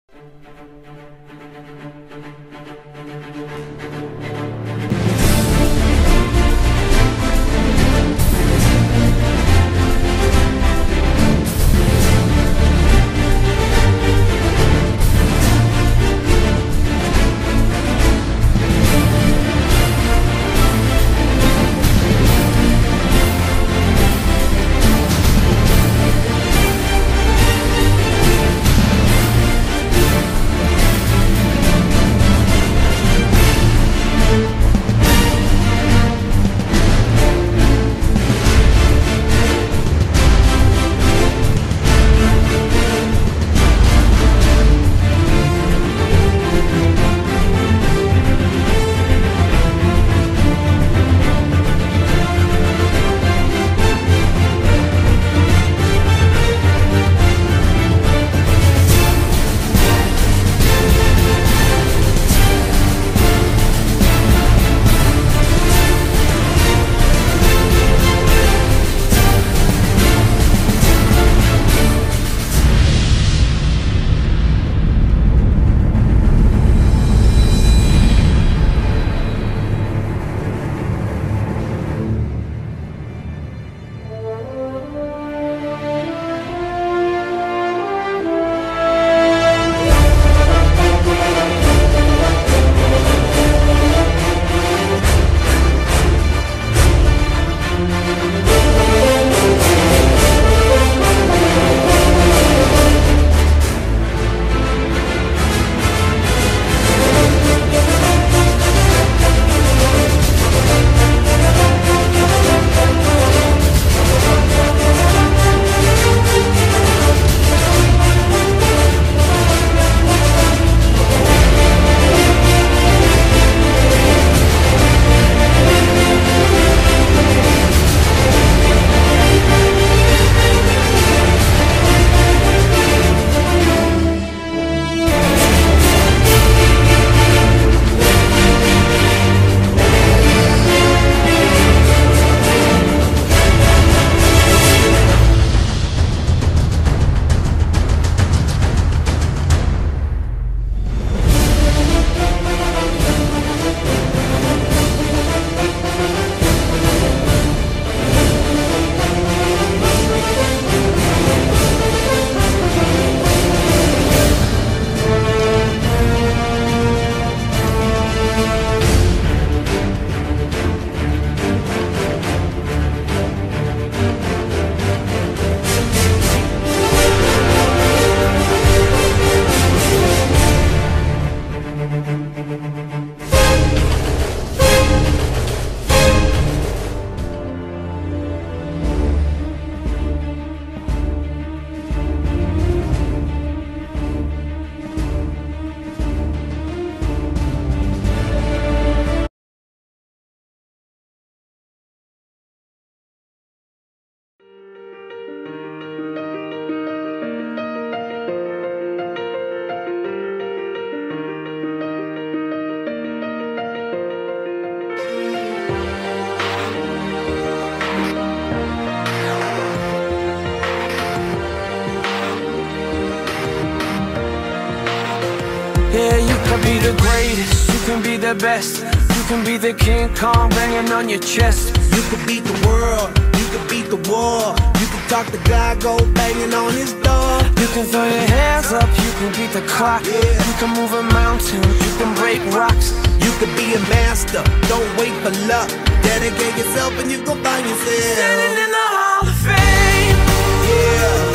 Yeah, you can be the greatest, you can be the best, you can be the King Kong banging on your chest. You could beat the world, you could beat the war. You can talk to God, go banging on his door. You can throw your hands up, you can beat the clock. You can move a mountain, you can break rocks. You could be a master, don't wait for luck. Dedicate yourself and you gon' find yourself standing in the Hall of Fame. Yeah.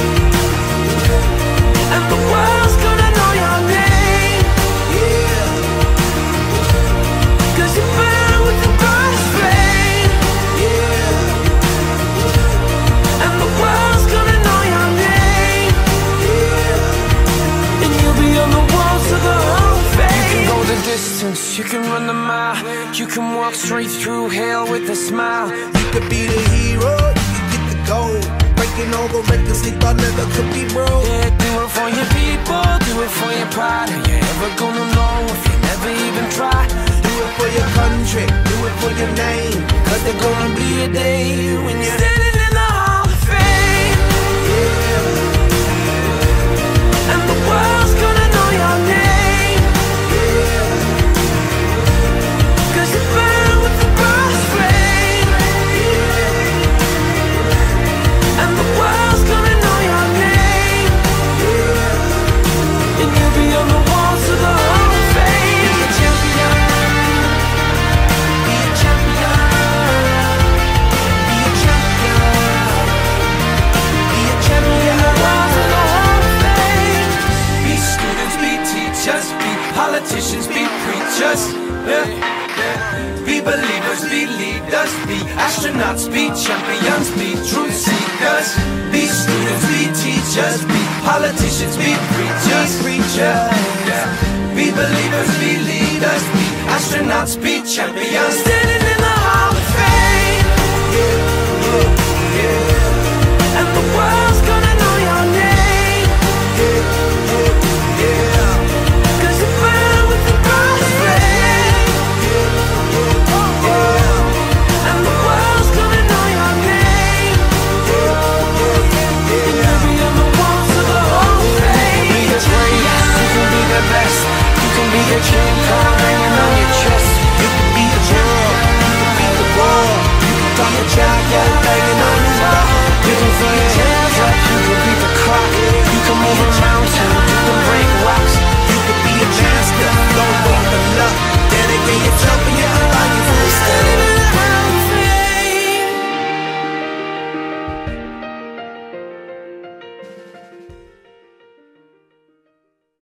And the world's gonna know your name. Yeah. Cause you burn with the brightest flame. Yeah. And the world's gonna know your name. Yeah. And you'll be on the walls of the Hall of Fame. You can go the distance, you can run the mile. You can walk straight through hell with a smile. You could be the hero, you can get the gold. Breaking all the records they thought never could be broke. Yeah, do it for your people, do it for your pride. Are you ever gonna know if you never even try? Do it for your country, do it for your name. Cause there's gonna be a day when you're standing in the Hall of Fame. Yeah. And the world's gonna know your politicians, be preachers. Be believers, be leaders, be astronauts, be champions, be truth seekers. Be students, be teachers, be politicians, be preachers. Be believers, be leaders, be astronauts, be champions.